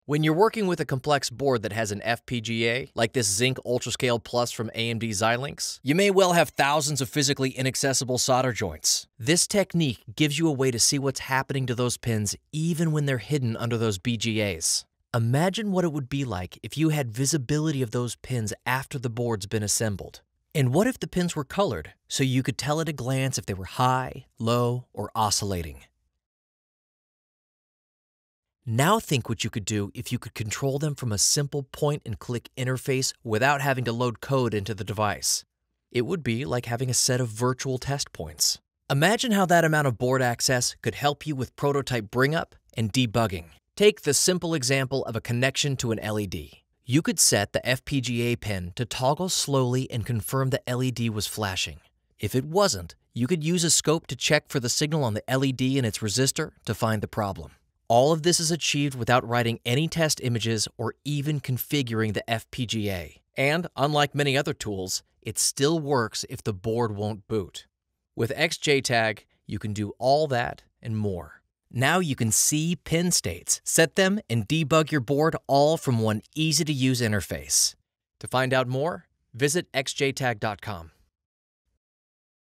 When you're working with a complex board that has an FPGA, like this Zinc UltraScale Plus from AMD Xilinx, you may well have thousands of physically inaccessible solder joints. This technique gives you a way to see what's happening to those pins even when they're hidden under those BGAs. Imagine what it would be like if you had visibility of those pins after the board's been assembled. And what if the pins were colored, so you could tell at a glance if they were high, low, or oscillating? Now think what you could do if you could control them from a simple point-and-click interface without having to load code into the device. It would be like having a set of virtual test points. Imagine how that amount of board access could help you with prototype bring-up and debugging. Take the simple example of a connection to an LED. You could set the FPGA pin to toggle slowly and confirm the LED was flashing. If it wasn't, you could use a scope to check for the signal on the LED and its resistor to find the problem. All of this is achieved without writing any test images or even configuring the FPGA. And, unlike many other tools, it still works if the board won't boot. With XJTAG, you can do all that and more. Now you can see pin states, set them, and debug your board all from one easy-to-use interface. To find out more, visit xjtag.com.